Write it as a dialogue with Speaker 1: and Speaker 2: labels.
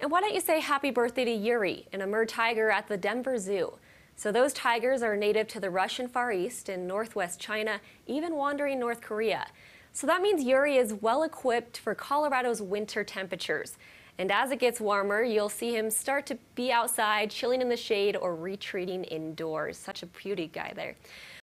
Speaker 1: And why don't you say happy birthday to Yuri, an Amur tiger at the Denver Zoo? So those tigers are native to the Russian Far East and northwest China, even wandering North Korea. So that means Yuri is well equipped for Colorado's winter temperatures. And as it gets warmer, you'll see him start to be outside, chilling in the shade or retreating indoors. Such a beauty guy there.